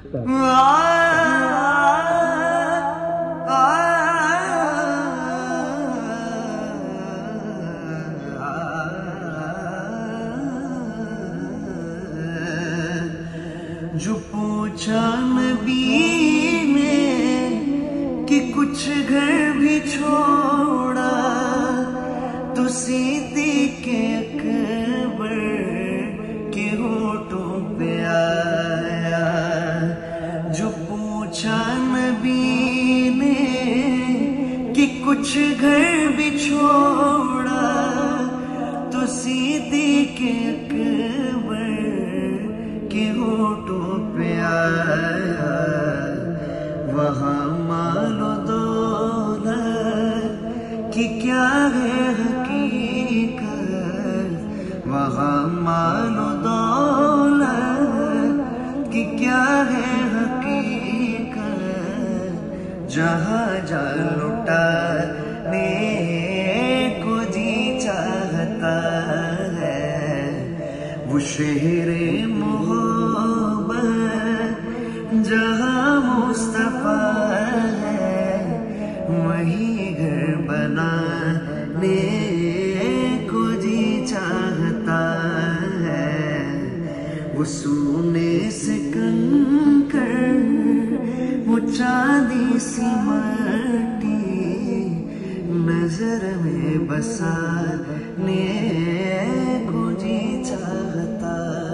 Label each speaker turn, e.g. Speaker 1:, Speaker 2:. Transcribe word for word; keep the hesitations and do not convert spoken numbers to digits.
Speaker 1: जो पूछा नबी ने कि कुछ घर भी छोड़ा तो सिद्दीक़ अकबर के होठों पे आया। जो पूछा नबी ने कि कुछ घर भी छोड़ा तो सिद्दीक़ अकबर के होठों पे आया। वहाँ मालो दौलत कि क्या है हकीकत, वहाँ मालो दौलत कि क्या है हकीकत। जहाँ जा लुटाने को जी चाहता है वो शहरे मोहब्बत जहाँ मुस्तफा है, वही घर बनाने को जी चाहता है। वो सोने से कंकर वो चांदी सी माटी नजर में बसाने को जी चाहता